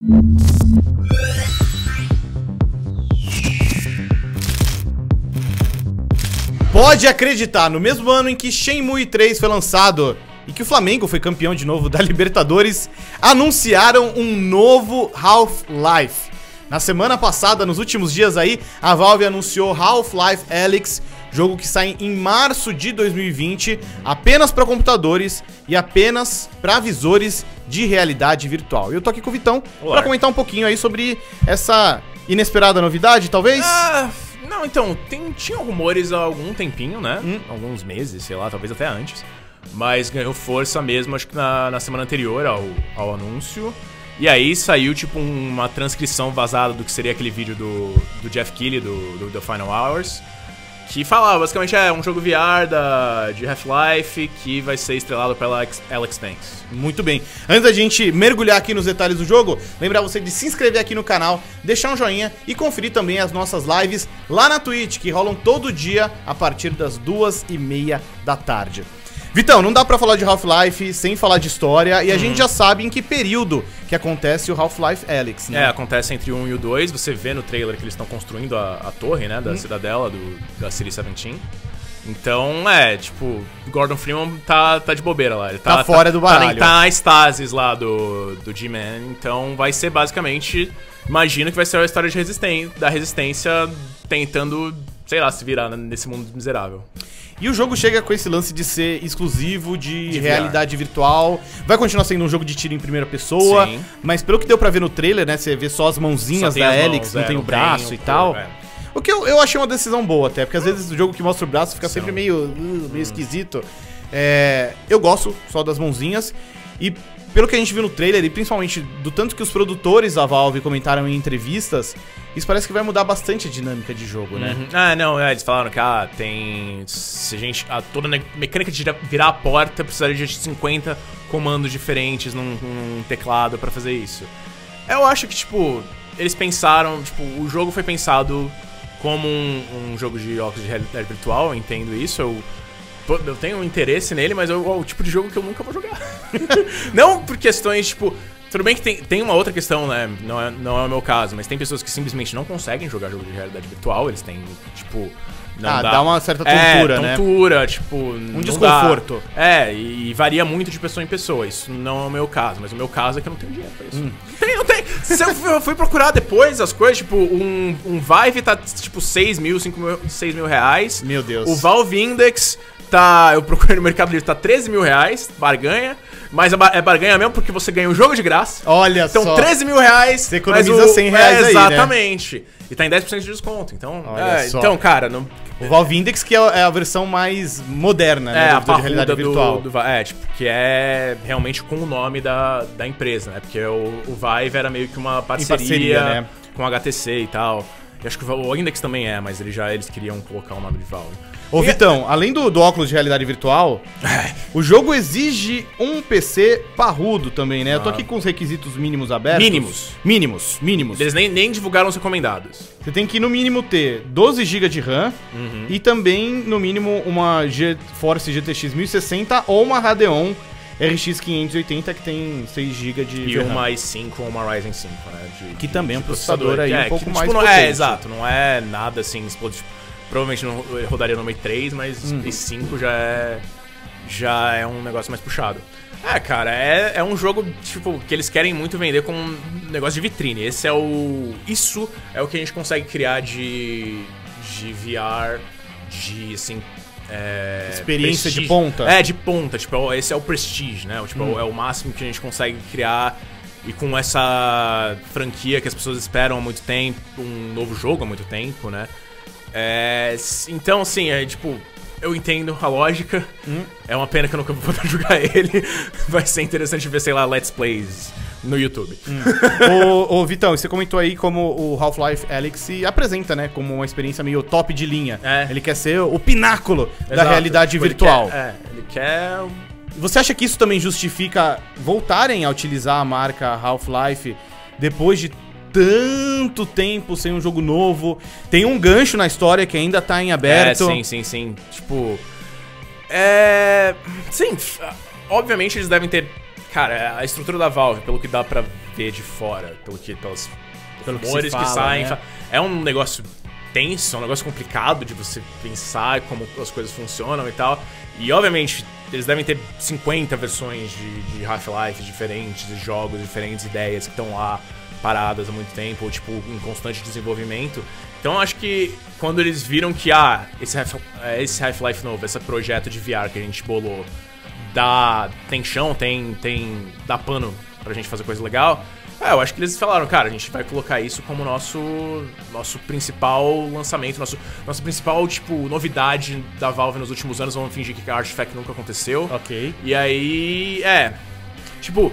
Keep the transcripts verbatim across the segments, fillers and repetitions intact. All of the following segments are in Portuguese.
Pode acreditar, no mesmo ano em que Shenmue três foi lançado e que o Flamengo foi campeão de novo da Libertadores, anunciaram um novo Half-Life. Na semana passada, nos últimos dias aí, a Valve anunciou Half-Life Alyx, jogo que sai em março de dois mil e vinte, apenas para computadores e apenas para visores de realidade virtual. E eu tô aqui com o Vitão para comentar um pouquinho aí sobre essa inesperada novidade, talvez? Ah, não, então, tem, tinha rumores há algum tempinho, né? Hum. Alguns meses, sei lá, talvez até antes. Mas ganhou força mesmo, acho que na, na semana anterior ao, ao anúncio. E aí saiu, tipo, uma transcrição vazada do que seria aquele vídeo do, do Jeff Keighley, do, do The Final Hours, que falava, basicamente, é um jogo V R da, de Half-Life que vai ser estrelado pela Alex, Alex Banks. Muito bem. Antes da gente mergulhar aqui nos detalhes do jogo, lembrar você de se inscrever aqui no canal, deixar um joinha e conferir também as nossas lives lá na Twitch, que rolam todo dia a partir das duas e meia da tarde. Vitão, não dá pra falar de Half-Life sem falar de história, e a uhum. gente já sabe em que período que acontece o Half-Life Alyx, né? É, acontece entre o um e o dois, você vê no trailer que eles estão construindo a, a torre, né, da uhum. cidadela, do, da City dezessete. Então, é, tipo, Gordon Freeman tá, tá de bobeira lá. Ele tá, tá fora tá, do baralho. Tá, tá na estasis lá do, do G-Man, então vai ser basicamente, imagino que vai ser a história de resisten da resistência tentando, sei lá, se virar nesse mundo miserável. E o jogo chega com esse lance de ser exclusivo de, de realidade virtual. Vai continuar sendo um jogo de tiro em primeira pessoa. Sim. Mas pelo que deu pra ver no trailer, né? Você vê só as mãozinhas da Alyx, não tem o braço e tal. O que eu, eu achei uma decisão boa até, porque às vezes o jogo que mostra o braço fica sempre meio, uh, meio esquisito. É, eu gosto só das mãozinhas. E pelo que a gente viu no trailer, e principalmente do tanto que os produtores da Valve comentaram em entrevistas, isso parece que vai mudar bastante a dinâmica de jogo, né? Uhum. Ah, não, é, eles falaram que ah, tem... Se a gente... A, toda a mecânica de virar a porta precisaria de cinquenta comandos diferentes num, num teclado pra fazer isso. Eu acho que, tipo, eles pensaram... Tipo, o jogo foi pensado como um, um jogo de óculos de realidade virtual, eu entendo isso, eu... Eu tenho um interesse nele, mas é o, é o tipo de jogo que eu nunca vou jogar. Não por questões, tipo... Tudo bem que tem, tem uma outra questão, né? Não é, não é o meu caso, mas tem pessoas que simplesmente não conseguem jogar jogo de realidade virtual. Eles têm, tipo... Não ah, dá. dá uma certa tontura, é, né? tontura, tipo... Um desconforto. Dá. É, e, e varia muito de pessoa em pessoa. Isso não é o meu caso, mas o meu caso é que eu não tenho dinheiro pra isso. Hum. Não tem, não tem. Se eu, eu fui procurar depois as coisas, tipo, um, um Vive tá, tipo, seis mil, cinco mil, seis mil reais. Meu Deus. O Valve Index... Tá, eu procurei no Mercado Livre, tá treze mil reais, barganha. Mas é barganha mesmo porque você ganha o jogo de graça. Olha então, só. Então treze mil reais. Você economiza cem reais é, aí, exatamente. Né? E tá em dez por cento de desconto. Então, Olha é, só. então cara... Não... O Valve Index, que é a versão mais moderna, né? É, do, a parruda de realidade virtual. Do, do, é, tipo, que é realmente com o nome da, da empresa, né? Porque o, o Vive era meio que uma parceria, parceria, né? Com a H T C e tal. Eu acho que o Index também é, mas eles já eles queriam colocar o nome de Valve. Ô, e Vitão, além do, do óculos de realidade virtual, o jogo exige um P C parrudo também, né? Ah. Eu tô aqui com os requisitos mínimos abertos. Mínimos. Mínimos, mínimos. Eles nem, nem divulgaram os recomendados. Você tem que, no mínimo, ter doze gigas de RAM uhum. e também, no mínimo, uma GeForce G T X mil e sessenta ou uma Radeon R X quinhentos e oitenta que tem seis gigas de E uma i cinco ou uma Ryzen cinco, né? De, que de, também é um de processador, processador aí é, um pouco que, mais tipo, potente. É, exato. Não é nada assim explosivo. Provavelmente não rodaria no i três, mas uhum. i cinco já é, já é um negócio mais puxado. É, cara, é, é um jogo, tipo, que eles querem muito vender como um negócio de vitrine. Esse é o... Isso é o que a gente consegue criar de, de V R, de, assim... É, experiência prestige. de ponta. É, de ponta. Tipo, esse é o prestige, né? Tipo, hum. é o máximo que a gente consegue criar. E com essa franquia que as pessoas esperam há muito tempo, um novo jogo há muito tempo, né? É, então, assim, é tipo... Eu entendo a lógica. Hum. É uma pena que eu nunca vou poder jogar ele. Vai ser interessante ver, sei lá, Let's Plays no YouTube. Hum. ô, ô, Vitão, você comentou aí como o Half-Life Alyx se apresenta, né? Como uma experiência meio top de linha. É. Ele quer ser o pináculo Exato. Da realidade tipo, virtual. Ele quer, é, ele quer... Você acha que isso também justifica voltarem a utilizar a marca Half-Life depois de tanto tempo sem um jogo novo? Tem um gancho na história que ainda tá em aberto. É, sim, sim, sim. Tipo... É... Sim, obviamente eles devem ter... Cara, a estrutura da Valve, pelo que dá pra vê de fora, pelo que, pelos pelo rumores que, que, que saem. né? É um negócio tenso, é um negócio complicado de você pensar como as coisas funcionam e tal. E, obviamente, eles devem ter cinquenta versões de, de Half-Life diferentes, de jogos diferentes, ideias que estão lá paradas há muito tempo, ou, tipo, em constante desenvolvimento. Então, eu acho que quando eles viram que, ah, esse Half- esse Half-Life novo, esse projeto de V R que a gente bolou, dá, tem chão, tem, tem, dá pano pra gente fazer coisa legal, é, eu acho que eles falaram, cara, a gente vai colocar isso como nosso, nosso principal lançamento, nosso, nossa principal, tipo, novidade da Valve nos últimos anos. Vamos fingir que a Artifact nunca aconteceu. Ok. E aí, é, tipo...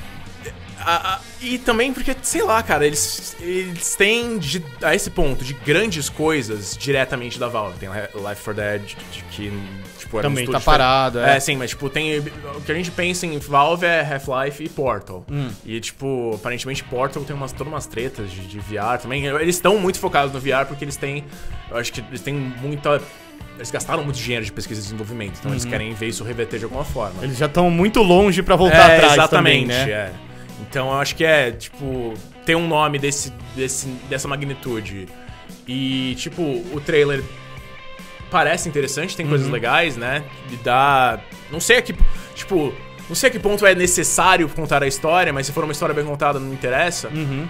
A, a, e também porque, sei lá, cara, eles, eles têm de, a esse ponto de grandes coisas diretamente da Valve. Tem Left four Dead, de, de, que tipo, também tá parado, é. É, sim, mas tipo, tem, o que a gente pensa em Valve é Half-Life e Portal. Hum. E tipo, aparentemente Portal tem umas, todas umas tretas de, de V R também. Eles estão muito focados no V R porque eles têm, eu acho que eles têm muita... Eles gastaram muito dinheiro de pesquisa e desenvolvimento, então uhum. eles querem ver isso reverter de alguma forma. Eles já estão muito longe pra voltar é, atrás exatamente, também, né? É. Então eu acho que é, tipo, ter um nome desse, desse, dessa magnitude e, tipo, o trailer parece interessante, tem uhum. coisas legais, né? E dá... Não sei a que... Tipo, não sei a que ponto é necessário contar a história, mas se for uma história bem contada, não interessa. Uhum.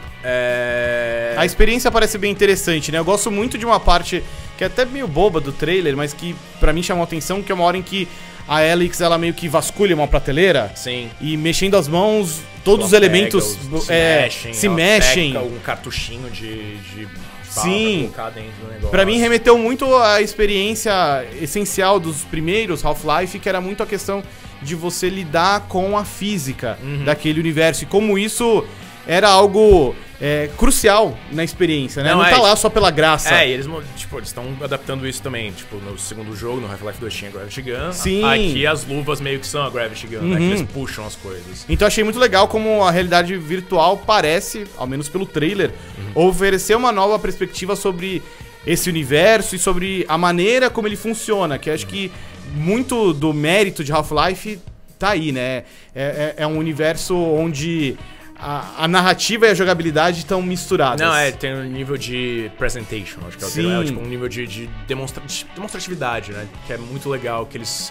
É... A experiência parece bem interessante, né? Eu gosto muito de uma parte que é até meio boba do trailer, mas que pra mim chamou a atenção, que é uma hora em que a Alyx, ela meio que vasculha uma prateleira. Sim. E mexendo as mãos, todos os elementos os, se é, mexem. Se mexem. Pega um cartuchinho de, de bala Sim. pra colocar dentro do negócio. Pra mim remeteu muito à experiência essencial dos primeiros Half-Life, que era muito a questão de você lidar com a física uhum. daquele universo. E como isso era algo é, crucial na experiência, né? Não, Não é, tá lá só pela graça. É, e eles tipo, estão adaptando isso também. Tipo, no segundo jogo, no Half-Life dois tinha a Gravity Gun. Sim. Aqui as luvas meio que são a Gravity Gun, uhum. né? Que eles puxam as coisas. Então achei muito legal como a realidade virtual parece, ao menos pelo trailer, uhum. oferecer uma nova perspectiva sobre esse universo e sobre a maneira como ele funciona. Que eu acho uhum. que muito do mérito de Half-Life tá aí, né? É, é, é um universo onde... A, a narrativa e a jogabilidade estão misturadas. Não, é, tem um nível de presentation, acho que é o termo, é, tipo, um nível de, de, demonstra de demonstratividade, né? Que é muito legal, que eles...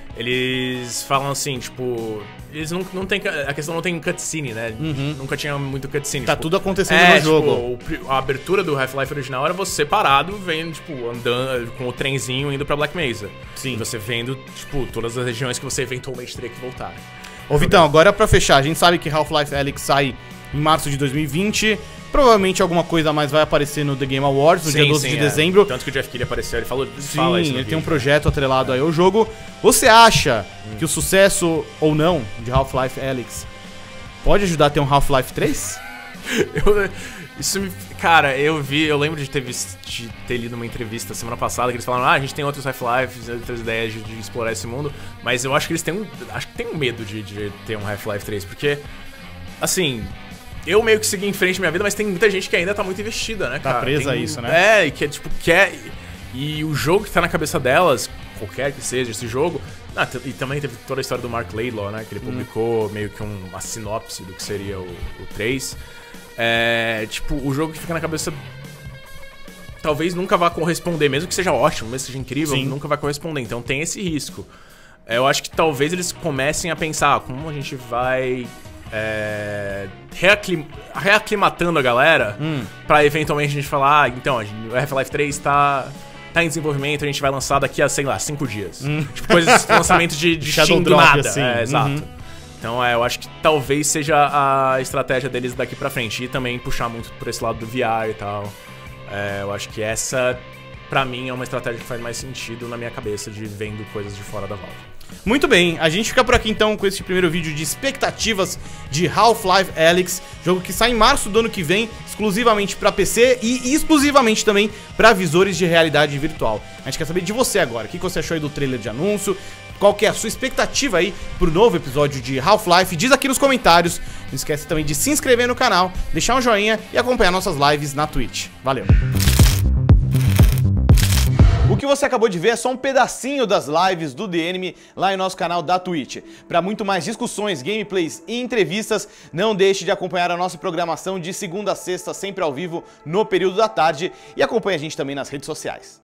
Eles falam assim, tipo... Eles não, não tem... A questão não tem cutscene, né? Uhum. Nunca tinha muito cutscene. Tá tipo, tudo acontecendo é, no jogo. Tipo, a abertura do Half-Life original era você parado, vendo, tipo, andando com o trenzinho indo pra Black Mesa. Sim. E você vendo, tipo, todas as regiões que você eventualmente teria que voltar. Ô Vitão, agora pra fechar, a gente sabe que Half-Life Alyx sai em março de dois mil e vinte. Provavelmente alguma coisa a mais vai aparecer no The Game Awards, no sim, dia doze sim, de dezembro. É. Tanto que o Jeff Keighley apareceu, ele falou, sim, fala isso. Ele vídeo. tem um projeto atrelado aí ao jogo. Você acha hum. que o sucesso ou não de Half-Life Alyx pode ajudar a ter um Half-Life três? eu, isso me... Cara, eu vi, eu lembro de ter, visto, de ter lido uma entrevista semana passada que eles falaram, ah, a gente tem outros Half-Life, outras ideias de, de explorar esse mundo, mas eu acho que eles têm um, acho que tem um medo de, de ter um Half-Life três, porque, assim, eu meio que segui em frente minha vida, mas tem muita gente que ainda tá muito investida, né, cara? Tá presa tem, a isso, né? É, e que é, tipo, quer... E o jogo que tá na cabeça delas, qualquer que seja esse jogo... Ah, e também teve toda a história do Mark Laidlaw, né, que ele publicou hum. meio que um, uma sinopse do que seria o, o três... É, tipo, o jogo que fica na cabeça talvez nunca vá corresponder, mesmo que seja ótimo, mesmo que seja incrível, sim, nunca vai corresponder, então tem esse risco. É, eu acho que talvez eles comecem a pensar, ah, como a gente vai é, reaclim reaclimatando a galera hum. pra eventualmente a gente falar, ah, então, o Half-Life três tá, tá em desenvolvimento, a gente vai lançar daqui a, sei lá, cinco dias. Hum. Tipo, coisas, lançamento de, de Steam do nada. Assim. É, exato. Uhum. Então, é, eu acho que talvez seja a estratégia deles daqui pra frente. E também puxar muito por esse lado do V R e tal. É, eu acho que essa, pra mim, é uma estratégia que faz mais sentido na minha cabeça de vendo coisas de fora da Valve. Muito bem, a gente fica por aqui então com esse primeiro vídeo de expectativas de Half-Life Alyx, jogo que sai em março do ano que vem, exclusivamente pra P C e exclusivamente também pra visores de realidade virtual. A gente quer saber de você agora, o que você achou aí do trailer de anúncio, qual que é a sua expectativa aí pro novo episódio de Half-Life, diz aqui nos comentários. Não esquece também de se inscrever no canal, deixar um joinha e acompanhar nossas lives na Twitch. Valeu! O que que você acabou de ver é só um pedacinho das lives do The Enemy lá em nosso canal da Twitch. Para muito mais discussões, gameplays e entrevistas, não deixe de acompanhar a nossa programação de segunda a sexta, sempre ao vivo, no período da tarde, e acompanhe a gente também nas redes sociais.